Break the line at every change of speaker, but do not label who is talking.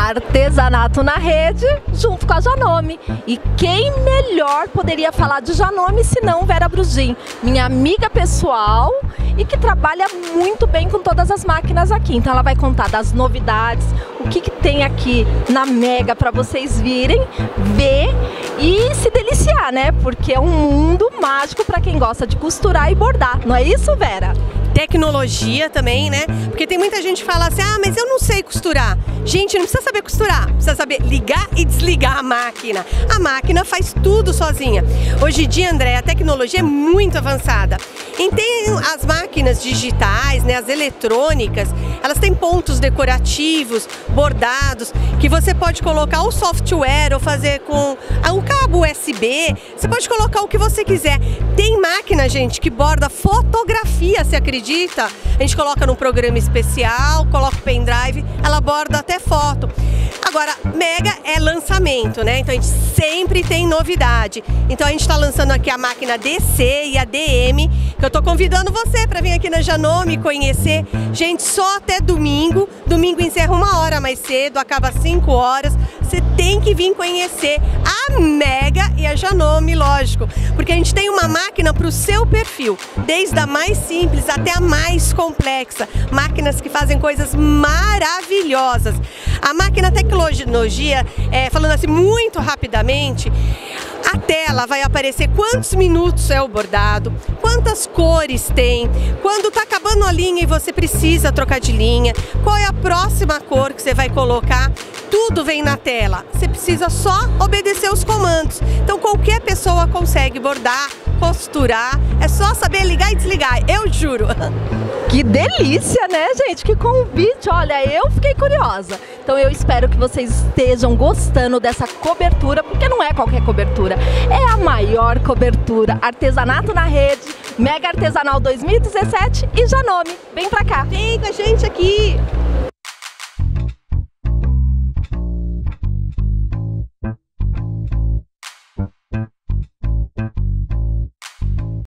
Artesanato na Rede, junto com a Janome. E quem melhor poderia falar de Janome se não Vera Brugin, minha amiga pessoal e que trabalha muito bem com todas as máquinas aqui. Então ela vai contar das novidades, o que tem aqui na Mega para vocês virem, ver e se deliciar, né? Porque é um mundo mágico para quem gosta de costurar e bordar, não é isso, Vera?
Tecnologia também, né? Porque tem muita gente que fala assim, ah, mas eu não sei costurar. Gente, não precisa saber costurar, precisa saber ligar e desligar a máquina. A máquina faz tudo sozinha. Hoje em dia, André, a tecnologia é muito avançada. E tem as máquinas digitais, né, as eletrônicas, elas têm pontos decorativos, bordados, que você pode colocar o software ou fazer com um cabo USB, você pode colocar o que você quiser. Tem máquina, gente, que borda fotografia, você acredita? A gente coloca num programa especial, coloca o pendrive, ela borda até foto. Agora, Mega é lançamento, né? Então a gente sempre tem novidade. Então a gente está lançando aqui a máquina DC e a DM, que eu estou convidando você para vir aqui na Janome conhecer. Gente, só até domingo. Domingo encerra 1 hora mais cedo, acaba às 5 horas. Você tem que vir conhecer a Mega e a Janome, lógico. Porque a gente tem uma máquina para o seu perfil, desde a mais simples até a mais complexa. Máquinas que fazem coisas maravilhosas. A máquina tecnologia, falando assim muito rapidamente, a tela vai aparecer quantos minutos é o bordado, quantas cores tem, quando está acabando a linha e você precisa trocar de linha, qual é a próxima cor que você vai colocar, tudo vem na tela. Você precisa só obedecer os comandos. Então qualquer pessoa consegue bordar, costurar, é só saber ligar e desligar, eu juro.
Que delícia, né, gente? Que convite, olha, eu fiquei curiosa. Então eu espero que vocês estejam gostando dessa cobertura, porque não é qualquer cobertura, é a maior cobertura. Artesanato na Rede, Mega Artesanal 2017 e Janome. Vem pra cá.
Vem com a gente aqui.